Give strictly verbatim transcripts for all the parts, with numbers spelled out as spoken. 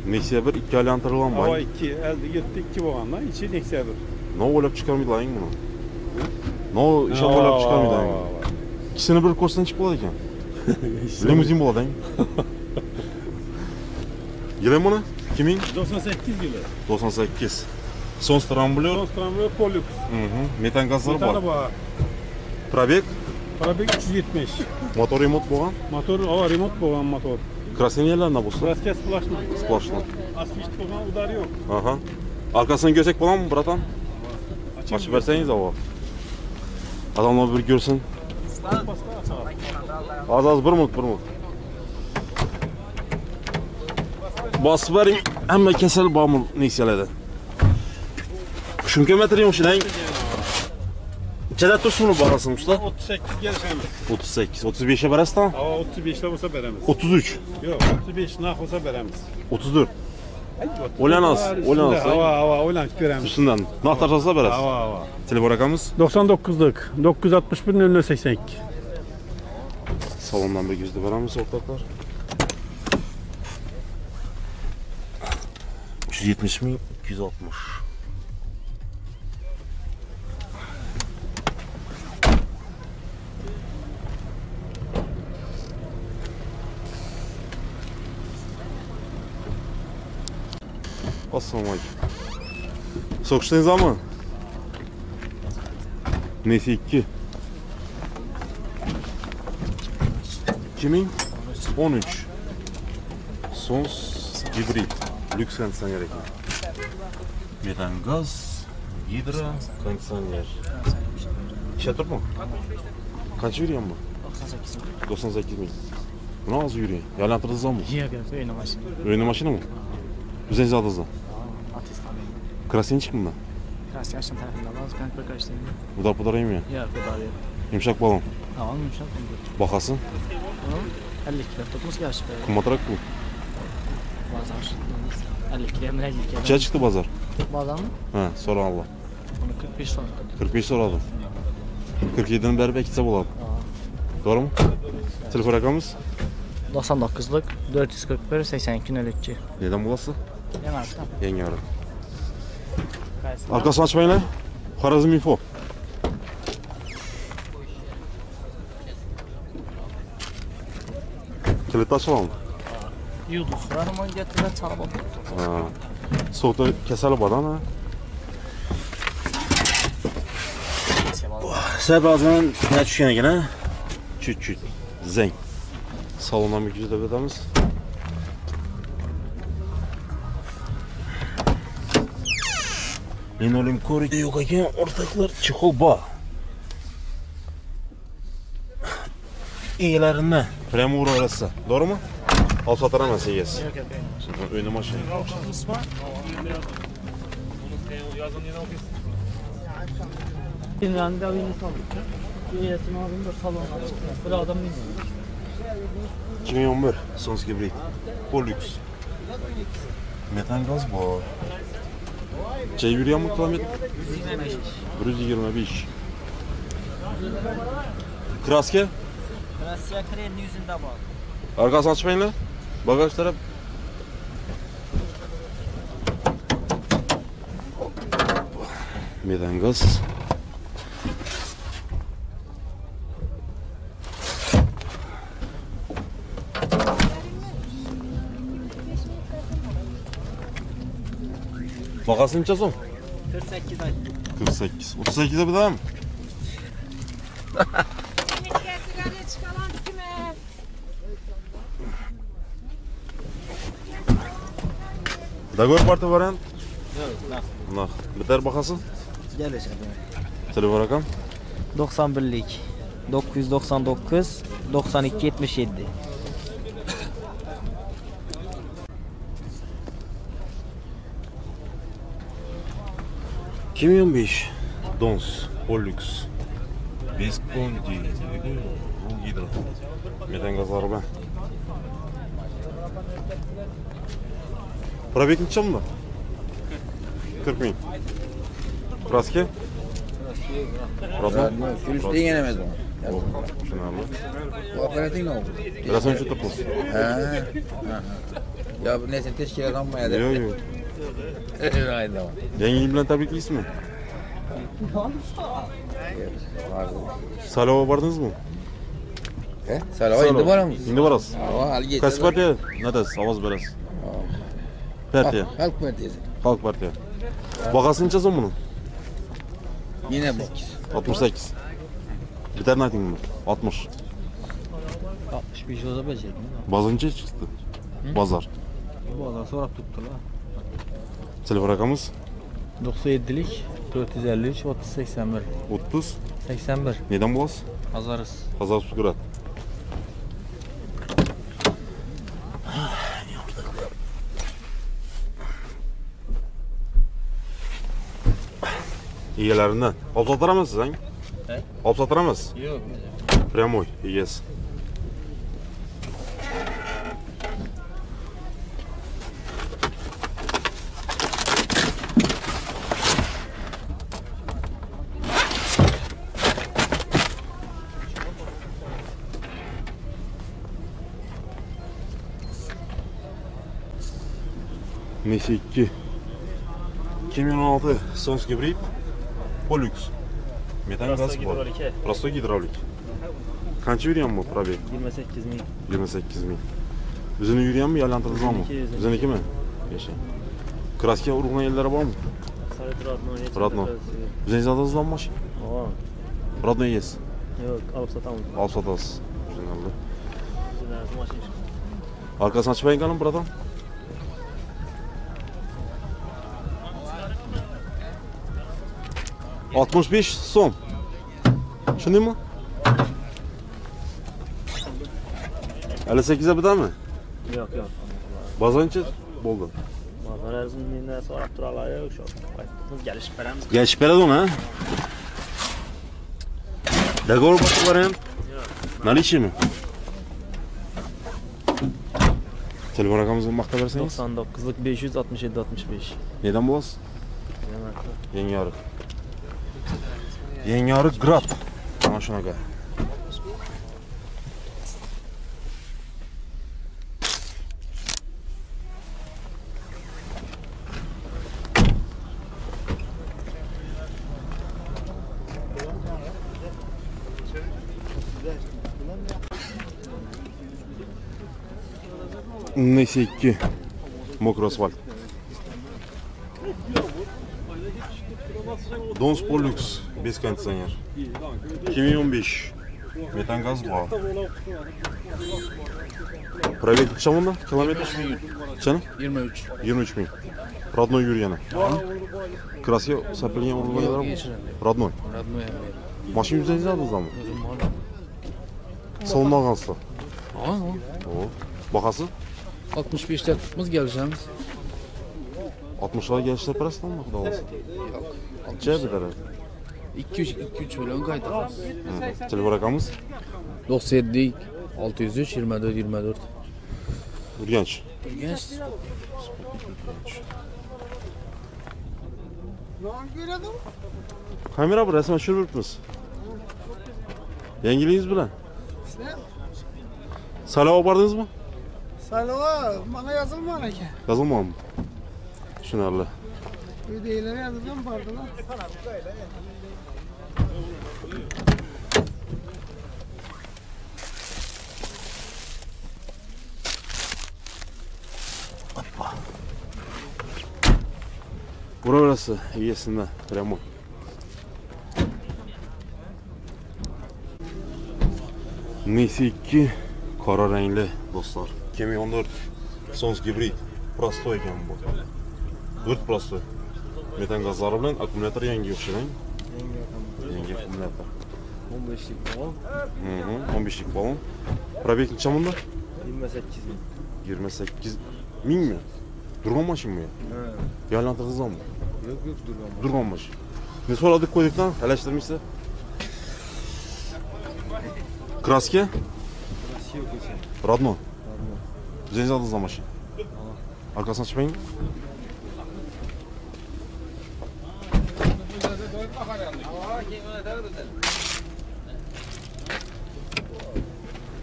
Nexia bir ikki aylantirilgan Hava bay. ikki, elde gitti iki boğandan, içi Nexia bir. Ne o'ylab chiqarmaydilaring buni? Ne ish o'ylab chiqarmaydilaring? İkisini bir ko'rsatdan chiqib qoladi ekan. Limuzin bo'ladi-ku. Yili buni? ikki ming doksan sakkiz yılı. doksan sakkiz. Son stramblyor. Son stramblyor Polux. Mhm. Metan gazları Metana bor. var. Probeg, Probeg üç yüz yetmiş. motor remont bo'lgan. Motor, hava remont bo'lgan motor. Krasniyerlardan bo'lsa. Kraska splashlı. Splashlı. Asfalt bo'lgan, udar yo'q. Aha. Arkasını görsek bo'ladimi, bratan? Açayım. Açıp verseniz ava. Adamlar bir görsün. Az az bir minut, bir minut. Basıp verin, hamma kasal bormi Nexia'larda. Shunga metrayim o'shadan. Ichida tursin bahasini usta. otuz sekiz gelişemiz. o'ttiz sakkiz, o'ttiz beshga berasizmi? Hava otuz beşle olsa beremiz. o'ttiz uch, Yok, otuz beş nak olsa beremiz. o'ttiz to'rt. O'ylanas, o'ylanas. Hava, hava, o'ylanib beremiz. Üstünden. Naqtar olsa berasiz. Hava, hava. Telefon rakamımız doksan dokuzluk, dokuz yüz altmış bir nol nol seksen iki. salondan bir yüzde veramiz ortaklar. üç yüz yetmiş bin iki yüz altmış. Assalamu alaikum. Soğuştayız ama. Neyse iki. iki bin on üç. Sons hibrit. Lüks kondisyoner ekan. Metan gaz, gidro, kondisyoner. İşe turmu? Kaç yürüyen bu? doksan sakkiz. doksan sakkiz bin. Buna az yürüyen. Yalantırsız mı? Yok yok, öyle maşın. Öyle maşına mı? Güzel zadızda. Atistan. Krasin çıkın mı? Krasya aşın tarafında var, kanka bir karşılayın. Budar budar yemiyor. Yok, bu da değil. Yumuşak balon. Tamam, yumuşak. Bakası. elli kilo tutmuş gerçi böyle. Kumatarak bu. Bazar. elli kilo, elli kilo. Kaça çıktı bazar? Bazar mı? He, sonra Allah. Onu kırk beş sonra. kırk beş soradım. kırk yedi'nin beri bekitse buladı. Doğru mu? Telefon rakamımız? doksan dokuzluk, dört yüz kırk bir, seksen iki nol üç. Neden bulası? Hemen arkada. Yenge ara. Arkasını açmayın lan. Xorazm info. Kilitli açalım. Yuduz var ama getiren çalıp oturdu. Ha. Soğukta keselim badan ha. Sen bazen ne düşkene gene? Çüt çüt. Zeng. Salondan bir güzel de bedemiz. Linoleum koruyucu yok ekan, ortaklar çikol ba. İyilerinde. Premur arası. Doğru mu? Al sataramaz yes. Yok yok, Önü maşın. bir randevu saldık. Bir resim aldım da salona çıktı. Bir adam bilmiyor. iki bin on bir. Sons hibrit. Polux. Metan gaz bu. Çay yürüyen mi kilometre? bir yüz yirmi beş. Kraske? Krasya krenin yüzünde var. Arkasını açmayın lan. Bagaj taraf. Metan gaz. Bakasını içeceğiz o? kırk sekiz ay. kırk sekiz. otuz sekiz'e bir daha mı? Dogovor parti variant? Yok, Nah. Biter bakasın. gel işte. Telefon rakam? doksan birlik, dokuz yüz doksan dokuz, doksan iki yetmiş yedi. iki bin on beş. Dons. Polux. Visconti. Hidro. Metan gaz araba. Pробег ничем mi? kırk bin. Kraske? Sürüşte yenemez o. Tushunarli. Bu aparating nima bo'ldi? Bilasan shu to'qqiz. Ha. Ya bu narsa teshkiga qolmaydi. Yo'q, yo'q. Ayda. Yangi yil bilan tabriklaysizmi? Salova bordingizmi? He? Salova endi boramiz. Endi borasiz. Ha, haligacha. Qaysi partiya? Nadasiz, ovoz berasiz. Partiya. Xalq partiyasi. Xalq partiya. Бағасы necha so'm buni? Yana sakkiz. oltmish sakkiz. Bitarni aytingmi? oltmish. altmış beş olsa becerdim. Bozor necha chiqdi? Bozor. Bozor so'rab turibdilar. Telefon raqamingiz? doksan yedilik to'rt yuz ellik uch o'ttiz sakson bir. o'ttiz sakson bir. Nedan bo'lasiz? Hazarız. Hazar Sukurat. Egalaridan olib sotaramisiz, ha? He? Olib sotaramisiz? Yo'q. Прямой egasi. Neyse iki. iki ming o'n olti Sons gibrid. Polux. Metan gaz bor. Prosto gidravlik. Qancha yurganmi probeg? yigirma sakkiz ming. yigirma sakkiz ming. Bizini yurganmi, yallantirilganmi? Bizinikimi? Yasha. Kraska urug'an yerlari bormi? Rodno. Bizingiz adingizdan mashina? Bor. Rodno egasiz. Yo'q, olib sotamiz. Olib sotasiz. Tushunarli. Bizlarimiz mashina. Arkasini ochib qo'ying qalim, brodam. oltmish besh so'm. Tushundingmi? ellik sakkiz ga bitami? Yo'q, yo'q. Bozorchi bo'ldi. Bozorimiz mendan so'rab turarlar yo'q shu. Biz kelishib beramiz. Gelishib beradi uni, ha? Договор boshqalar ham? Наличиеmi? Telefon raqamingizni maqtab bersangiz? doksan to'qqizlik besh yuz oltmish yetti oltmish besh. Nedan bo'lasiz? Yangioriq. Yangioriq Grab. Mana shunaqa. Neyse iki. Mokro asfalt. Dons Polux без кондиционер. iki ming o'n besh. Metan gaz bor. Pробег necha bunda? Kilometr? Qancha? yigirma uch. yigirma uch ming. Родной yurgani. Kraska sapilgan urug'lar bor. Родной. Родной. Mashina yuzingiz adingizdanmi? O'zim bor. Salondan olgansizlar. Ha, O, bahası? oltmish beshta tutimiz kelishamiz. oltmishga kelishlar parasidanmi, xudo olsa? Yo'q. Qancha bitadi? ikki uch ikki uch million qaytaramiz. Telefon raqamimiz? doksan yetti olti yuz uch yigirma to'rt yigirma to'rt. Urganch. Urganch. Kamera bir rasman tushirib yuribmiz. Yangiligingiz bilan. Salova bordingizmi? Salova mana yozilmagan ekan. Yozilmaganmi? Tushunarli. Videolar yozilgan bordilar. Burası egasidan прямой. Neyse iki qora rangli do'stlar. ikki ming o'n to'rt Sons gibrid. Prostoy ekan bu. To'rt prostoy. Metan gazlari bilan akkumulyator yangi o'xshagan. Yangi akkumulyator. o'n beshlik balon. Mhm, o'n beshlik balon. Probeg necha bunda? yigirma sakkiz ming. yigirma sakkiz mingmi? Durgan mashinami? Ha. Yallantirdingizmi? Yo'q, yo'q durgan. Durgan mashin. Ne so'radik qo'ydikdan, alashtirmaysiz? Kraska? Rossiya ko'chasi. Родно. Bizingiz adingizdan mashina. Arkasini ochib qo'ying.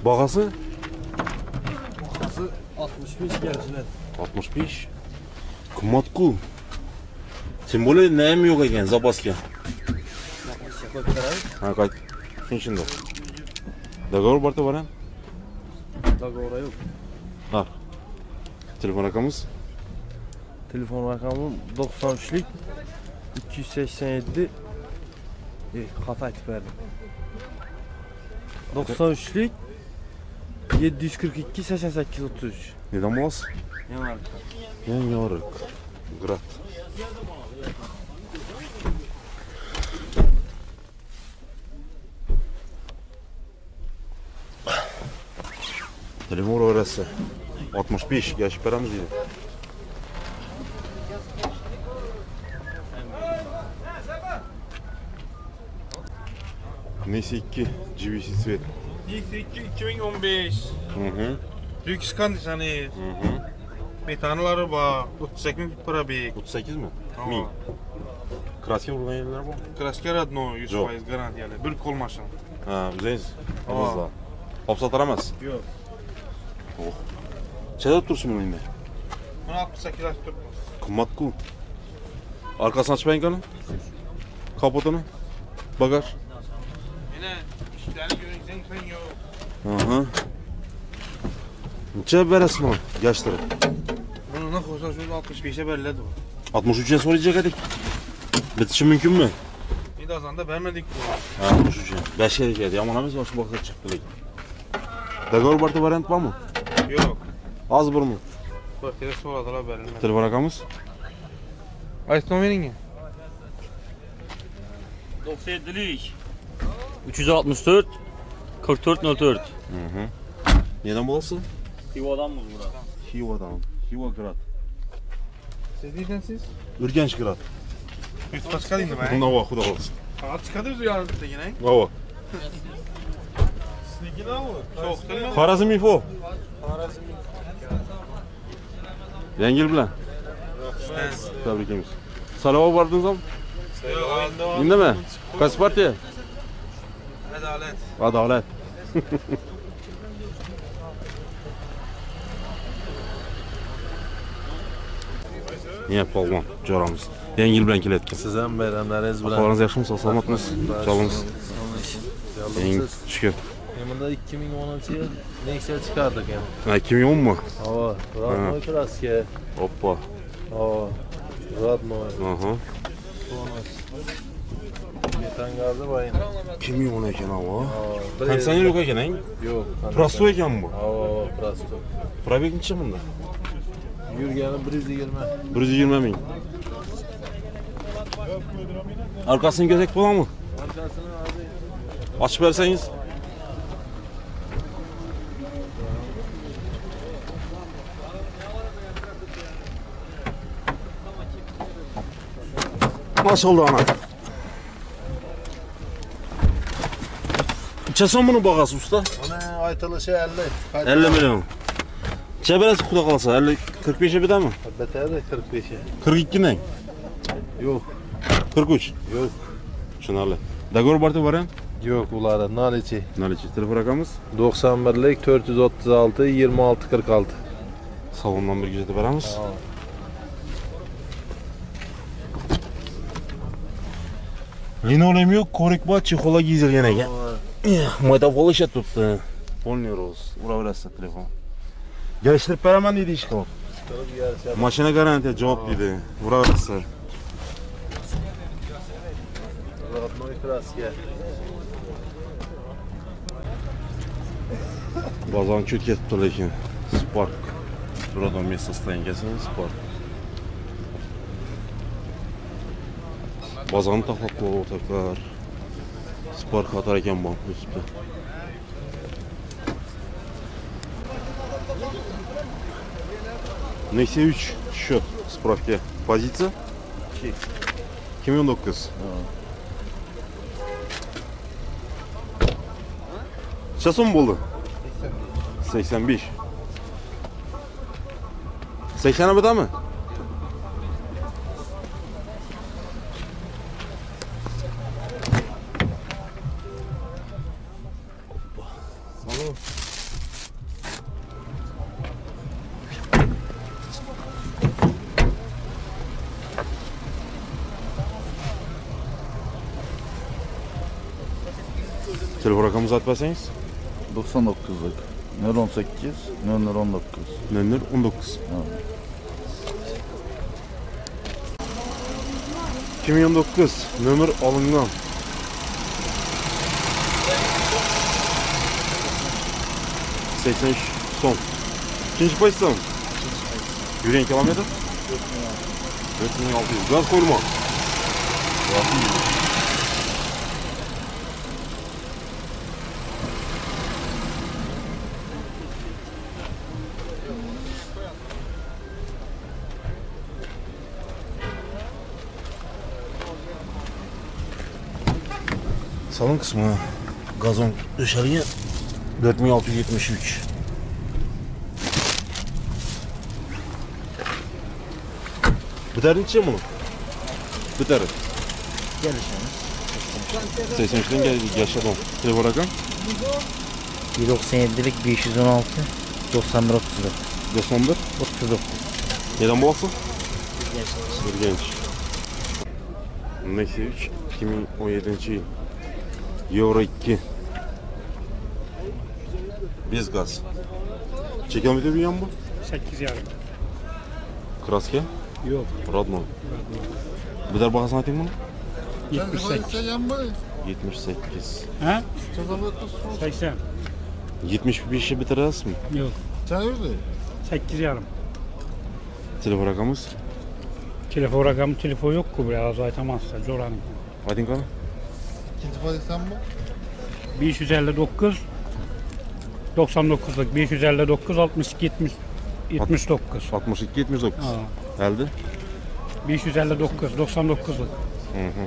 Бағасы? Бағасы altmış beş gelişiler. altmış beş. Qimmat-ku. Тем более nəyim yox ekan zapaska. Ha, qayt. Tinchindi. Договор бар to'g'ri? Договора yok. Ha. Telefon raqamimiz? Telefon rakamım doksan üçlük iki yüz seksen yedi. E, hata aytib berdim. doksan üçlük yedi yüz kırk iki seksen sekiz otuz üç. Nedan bo'lasiz? Yanarka. Yangi oriq. Grat. Telefon orası. altmış beş yaş paramız dedi. Neyse iki G V C Svet. iki iki bin on beş. Hı hı. Lüks kondisyoner. Hı hı. Metanları var. otuz sekiz bin para bir. otuz sekiz mi? Tamam. Min. Kraska vurgan yerler var. Krasker adno yüz Yok. faiz garantiyeli. Bir kol maşın. Ha, güzel. Aa. Amazda. Hopsatar emas. Yok. Oh. Çada tursun bunu indi. Bunu altmış sekiz aç tutmaz. Qimmat-ku. Arkasını açmayın kanı. Kapotunu. Bagaj. Yine işlerini görünsen sen yok. Hı hı. Neçə verəsin ona? Yaşları. Bunu ne koysa şurada altmış beşe belirledi o. altmış üçe soracak edik. Bitişi mümkün mü? Bir de azanda vermedik bu. Ha, altmış üçe. beş edik edik. Aman amız başı baksa çıktı. Dogovor barda variant var mı? Yok. Az bir mi? Bak yine soradılar verilmedi. Telefon rakamımız? Ayıptan verin ya. doksan yedilik üç yüz altmış dört kırk dört nol dört. Hı hı. Neden bulasın? Hiva'dan mı burada? Hiva'dan. Hiva Grad. Siz neyden siz? Ürgenç Grad. Üst başka değil mi ben? Bunda var, xuda olsun. Saat çıkarırız yarın da yine. Vava. Sizinki ne olur? Çok değil mi? Xorazm info. Yengil bilan. Tabriklaymiz. Salova bordingiz ham? Yok. Indimi? Qaysi partiya? Adalet. Adolat. Niye polvon jo'ramiz. Yangi yil bilan kelayotgan. Siz ham bayramlaringiz bilan. Ahvolingiz yaxshimi? Salomatmisiz? Sog'lomsiz? Eng shukr. Bunda ikki ming o'ninchi yil Nexia chiqardik ham. Ha, ikki ming o'n mi? Havo, родной краска. Hoppa. Havo, родной. Aha. Metan gazi bayın. ikki ming o'n ekan havo. bir Konditsioner yo'q ekan, eng? Yo'q. Prosto ekan bu. Havo, prosto. Probeg necha bunda? Yurgani bir yuz yigirma. bir yuz yigirma ming. Arkasini gözek bo'ladimi? Arkasini hozir Ochib bersangiz. Maşallah ana. Necha so'm buni bag'asi usta? Ana aytilishi ellik. ellik million. Necha berasiz xudo qolsa? ellik qirq besh bitami? Bitadi qirq besh. qirq ikki ming. Yo'q, qirq uch. yo'q. Tushunarli. Dogovor borda variant? Yo'q, ularda nolichi. Nalichi telefon raqamimiz? doksan birlik to'rt yuz o'ttiz olti yigirma olti qirq olti. Salondan birga jetib beramiz. Linoleum yo'q, ko'rik bor, chexologiya yezilgan ekan. Mayda bo'lish turibdi. Polniy roz. Uraverasiz telefon. Gelishtirib beraman deydi ish qilib. Mashina garantiya javob deydi. Uraverasiz. Родной краска. Bozon cho't ketibdi lekin. Spark. Rodon место состояниесini Spark. Bozonni taxlab qo'yib o'taklar. Spark xatar ekan bu o'sibdi. Nexia uch счет справки. Позиция? ikki ming o'n to'qqiz. Necha so'm bo'ldi? sakson besh. sakson bitami? Telefon rakamınızı aytib bersangiz. doksan dokuzluk nol o'n sakkiz nol nol o'n dokuz. nol nol o'n dokuz. ikki ming o'n dokuz nomer olingan. seksen üç son. İkinci pozisyon. Yürüyen kilometre? dört bin altı yüz. Gaz koyulma. Salon kısmı gazon döşeliği dört bin altı yüz yetmiş üç. Biter mi içeceğim bunu? Biter. seksen üçten gel yaşadım. Telefon rakam? bir doksan yedilik beş yüz on altı doksan bir otuz dokuz. doksan bir otuz dokuz. Neden bu olsun? Bir genç. Nexia üç iki bin on yedinci yıl. Euro iki. Bez gaz. Çekilometre büyüyen bu? sekiz yarım. Kraske? Yok. Radmo. Bir der bakasını atayım bunu? yetmiş sekiz. yetmiş sekiz. He? seksen. yetmiş beşi bitiririz mi? Yok. sekiz yarım. Telefon rakamımız? Telefon rakamı telefon yok ki buraya az aytamazsa. Zoranın. Hadi kanka. beş yüz elli dokuz doksan dokuzluk beş yüz elli dokuz altmış iki yetmiş yetmiş dokuz. altmış iki yetmiş dokuz. Ha. Elde? beş yüz elli dokuz doksan dokuzluk. Hı hı.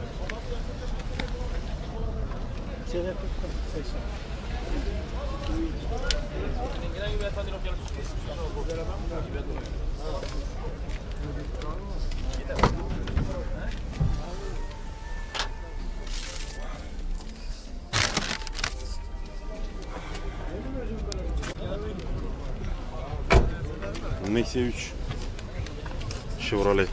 Nexia üç Chevrolet.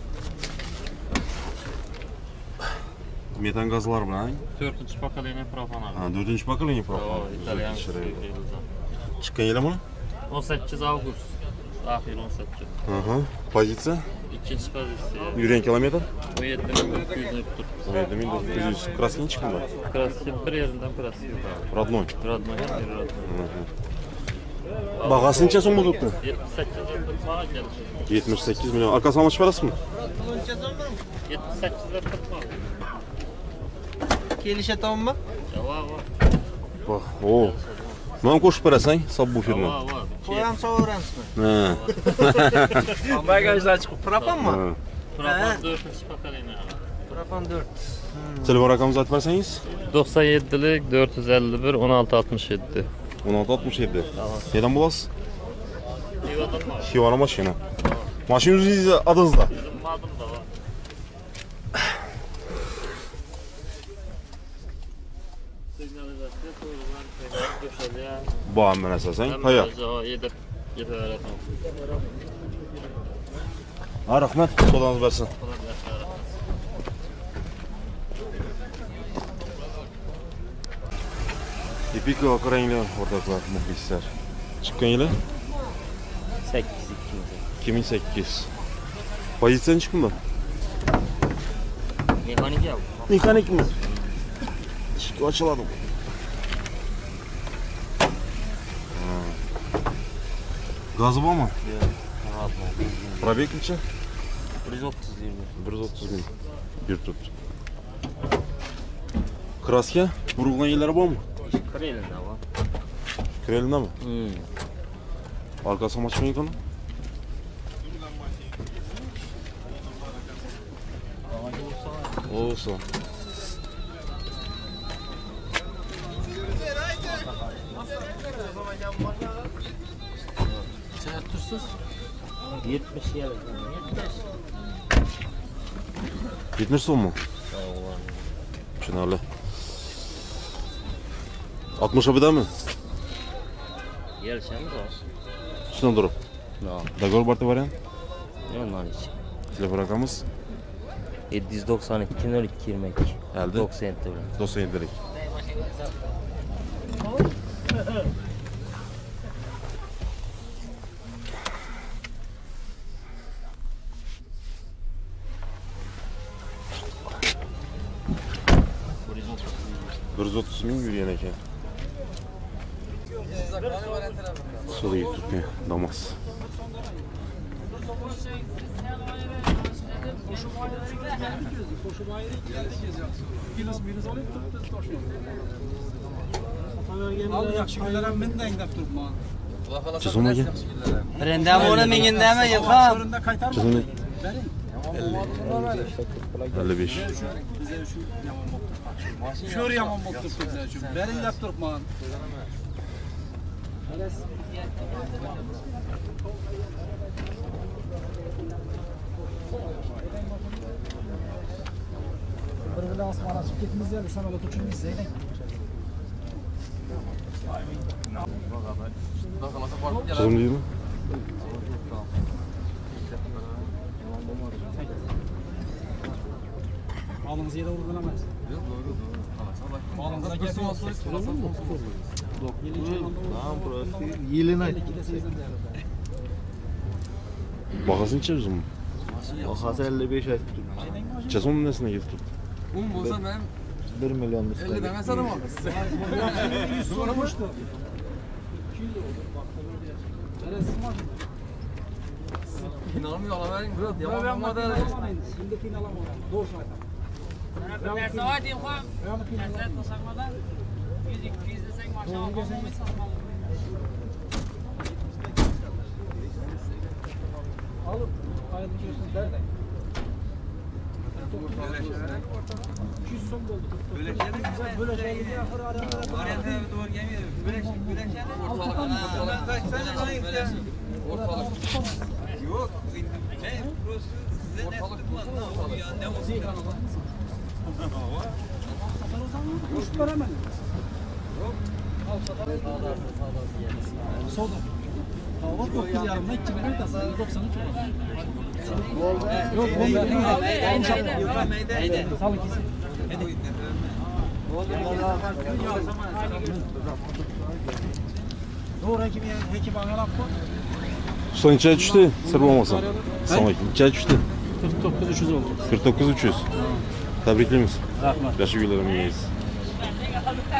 Metan gazlar bilan to'rtinchi pokoleniya profan abi. ha dördüncü pokoleniya profan. İtalyan. Chiqqan yili buni? o'n sakkiz avgust. Axir o'n sakkiz. Aha. Pozitsiya? Ikkinchi pozitsiya. Yurgan kilometr? o'n yetti ming dokuz yuz turibdi. o'n yetti ming dokuz yuz. Kraskin chiqdimi? Kraska bir yerinden kraska yok abi. Radnoy. Radnoy ham biri Radnoy. Bag'asi necha so'm bo'libdi? yetmish sakkiz ming baho kelishi. yetmish sakkiz million. Arkasini olib berasizmi? yetmish sakkizga turibdi. Kelishatonmi? Javob bor. O. Mana qo'shib berasan, subwooferni. Javob bor. Qo'yam sovuramizmi? Ha. Bagajlar chiqib, propanmi? Profan to'rtinchi pokoleniya abi. Propan dört. Telefon rakamınızı aytib bersangiz? doksan yedilik dört yüz elli bir on altı altmış yedi. o'n olti oltmish yetti. Neden bo'lasiz? Xivadan bor. Xivana mashina. Mashina o'zingizni adingizda. Bizim adım da var. Signalizatsiya to'g'ridan döşəliyə. Bu ammen esasen. Hayır. Yedib yediverdim. Ha rahmet. Sodanız versin. İpik ve Akaraylı ortaklar, muhlisler. Çıkan yılı? sakkiz iki ming sakkiz. Pozisyon çıktı mı? Mexanik ya. Mekanik mi? Çıktı açıladım. Gazı var mı? Pробег neçe? bir yüz otuz yirmi. bir yüz otuz bin. Bir tut. Kraska, vurulgan yerleri var mı? Krelinde var. Krelinde mi? Hmm. Arkası açmayın konu. Olsun. Sen tutsuz. yetmiş yer. yetmiş son mu? Şunlarla. altmışa bir daha mı? Yarışamız var. Üstüne durup. Dogovor barda var ya. Ondan hiç. Telefon rakamımız yedi yüz doksan iki nol iki yirmi iki. Elde. doksan yedi. doksan yedi. bir yuz o'ttiz ming yurgan ekan. So'lga turgan Damas. Al yaxshi kunlar men dangdab turibman. Chizomaga. Birindan o'ra mingindami yilqam? Chizimni ellik besh. Sho'r yomon bo'lib turibdi shu. Beringdab turibman. Bir bilan osmon ochib ketmiz ya, samolyot uchirmaysiz ayting. Chizim deydimi? Malınızı yere vurgulamaz. Yok doğru doğru. Malınızı kesin olsun. Yılın ay. Bag'asincha o'zim. Bahası elli beş ay. Chizim nesine getirib. Un bo'lsa men bir milyon elli istedim. dan asadim oldi. Sormuştu. İnanmıyor olavering, bro. Yaman olmadı. Şimdi finalam olan. Doğru aytam. Ben bir narsa var diyeyim ha. Sen tasarmadan yüz iki yüz desek maşallah olmuş satmalı. Alıp ayet diyorsunuz nerede? iki yüz son oldu. Böyle şey mi? Böyle şey mi? Oraya doğru gelmiyor. Böyle şey, böyle şey. Ortalık. Ortalık. Sen ne yapıyorsun? Ortalık. Yok. Ne? Burası size ne tutmaz? Ya ne olsun? Kuş para mı? Yok. Al satar. Solda. Hava dokuz yarımda iki bin tasarruf doksan üç olur. Yok bu haydi. Sağ ikisi. Doğru hekim hekim angalap mı? Usta necha tushdi? Sir bo'lmasa. Assalomu alaykum. Necha tushdi? qirq to'qqiz uch yuz oldu. qirq to'qqiz uch yuz. Tabriklaymiz. Rahmat. Yaxshi kunlar yeysiz.